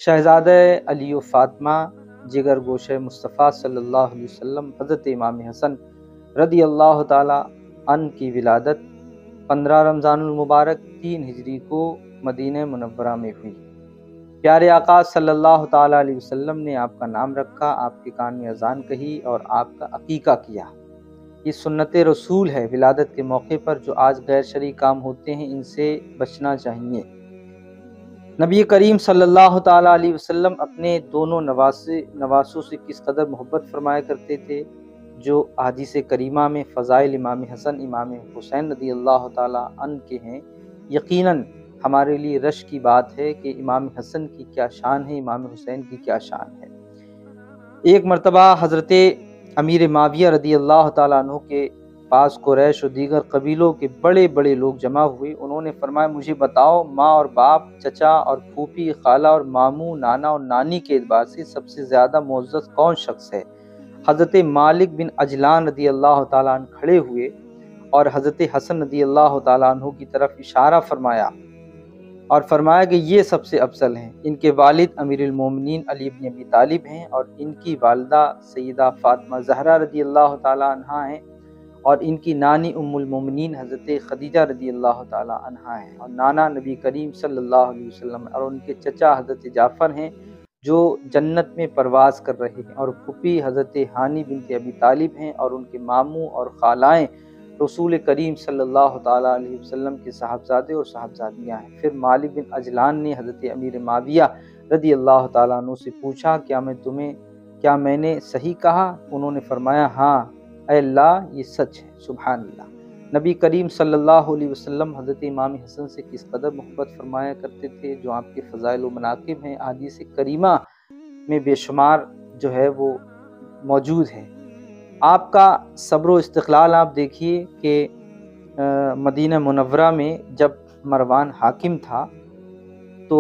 شہزادہ علی و فاطمہ جگر گوشہ مصطفیٰ صلی اللہ علیہ وسلم حضرت امام حسن رضی اللہ تعالی عنہ کی ولادت 15 رمضان المبارک 3 ہجری کو مدینہ منورہ میں ہوئی۔ پیارے آقا صلی اللہ تعالی علیہ وسلم نے آپ کا نام رکھا، آپ کے کان میں اذان کہی اور آپ کا عقیقہ کیا۔ یہ سنت رسول ہے۔ ولادت کے موقع پر جو آج غیر شرعی کام ہوتے ہیں ان سے بچنا چاہیے۔ نبی کریم صلی اللہ تعالی علیہ وسلم اپنے دونوں نواسوں سے کس قدر محبت فرمایا کرتے تھے، جو احادیث کریمہ میں فضائل امام حسن امام حسین رضی اللہ تعالی عنہ کے ہیں۔ یقیناً ہمارے لیے رشک کی بات ہے کہ امام حسن کی کیا شان ہے، امام حسین کی کیا شان ہے۔ ایک مرتبہ حضرت امیر معاویہ رضی اللہ تعالیٰ عنہ کے پاس قریش و دیگر قبیلوں کے بڑے بڑے لوگ جمع ہوئے۔ انہوں نے فرمایا مجھے بتاؤ ماں اور باپ، چچا اور پھوپھی، خالہ اور ماموں، نانا اور نانی کے اعتبار سے سب سے زیادہ معزز کون شخص ہے؟ حضرت مالک بن عجلان رضی اللہ تعالیٰ عنہ کھڑے ہوئے اور حضرت حسن رضی اللہ تعالیٰ عنہ کی طرف اشارہ فرمایا اور فرمایا کہ یہ سب سے افضل ہیں۔ ان کے والد امیر المومنین علی بن ابی طالب ہیں اور ان کی والدہ سیدہ فاطمہ زہرا رضی اللہ تعالیٰ عنہا ہیں، اور ان کی نانی ام المومنین حضرت خدیجہ رضی اللہ تعالیٰ عنہا ہیں، اور نانا نبی کریم صلی اللہ علیہ وسلم، اور ان کے چچا حضرت جعفر ہیں جو جنت میں پرواز کر رہے ہیں، اور پھوپھی حضرت ہانی بنت ابی طالب ہیں، اور ان کے ماموں اور خالائیں رسول کریم صلی اللہ تعالیٰ علیہ وسلم کے صاحبزادے اور صاحبزادیاں ہیں۔ پھر مالک بن عجلان نے حضرت امیر معاویہ رضی اللہ تعالیٰ عنہ سے پوچھا کیا میں نے صحیح کہا؟ انہوں نے فرمایا ہاں اے اللہ یہ سچ ہے۔ سبحان اللہ۔ نبی کریم صلی اللہ علیہ وسلم حضرت امام حسن سے کس قدر محبت فرمایا کرتے تھے، جو آپ کے فضائل و مناقب ہیں احادیث کریمہ میں بے شمار جو ہے وہ موجود ہے۔ آپ کا صبر و استقلال آپ دیکھیے کہ مدینہ منورہ میں جب مروان حاکم تھا تو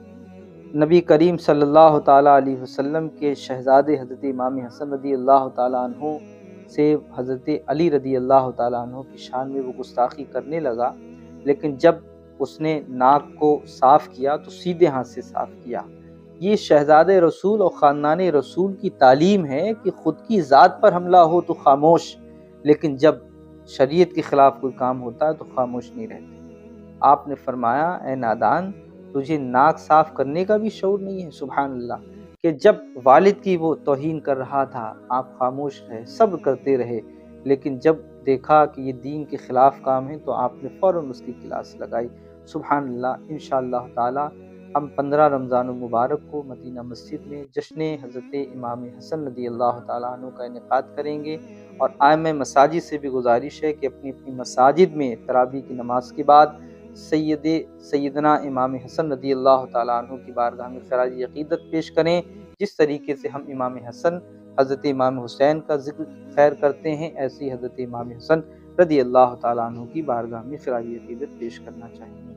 نبی کریم صلی اللہ تعالیٰ علیہ وسلم کے شہزادے حضرت امام حسن رضی اللہ تعالیٰ عنہ سے حضرت علی رضی اللہ تعالیٰ عنہ کی شان میں وہ گستاخی کرنے لگا، لیکن جب اس نے ناک کو صاف کیا تو سیدھے ہاتھ سے صاف کیا۔ یہ شہزاد رسول اور خاندان رسول کی تعلیم ہے کہ خود کی ذات پر حملہ ہو تو خاموش، لیکن جب شریعت کے خلاف کوئی کام ہوتا ہے تو خاموش نہیں رہتے۔ آپ نے فرمایا اے نادان، تجھے ناک صاف کرنے کا بھی شعور نہیں ہے؟ سبحان اللہ، کہ جب والد کی وہ توہین کر رہا تھا آپ خاموش رہے، صبر کرتے رہے، لیکن جب دیکھا کہ یہ دین کے خلاف کام ہے تو آپ نے فوراً اس کی کلاس لگائی۔ سبحان اللہ۔ انشاءاللہ تعالی ہم 15 رمضان المبارک کو مدینہ مسجد میں جشن حضرت امام حسن رضی اللہ تعالیٰ عنہ کا انعقاد کریں گے، اور ائمہ مساجد سے بھی گزارش ہے کہ اپنی اپنی مساجد میں تراویح کی نماز کے بعد سیدنا امام حسن رضی اللہ تعالیٰ عنہ کی بارگاہ میں خراج عقیدت پیش کریں۔ جس طریقے سے ہم امام حسن حضرت امام حسین کا ذکر خیر کرتے ہیں، ایسی حضرت امام حسن رضی اللہ تعالیٰ عنہ کی بارگاہ میں خراج عقیدت پیش کرنا چاہیے۔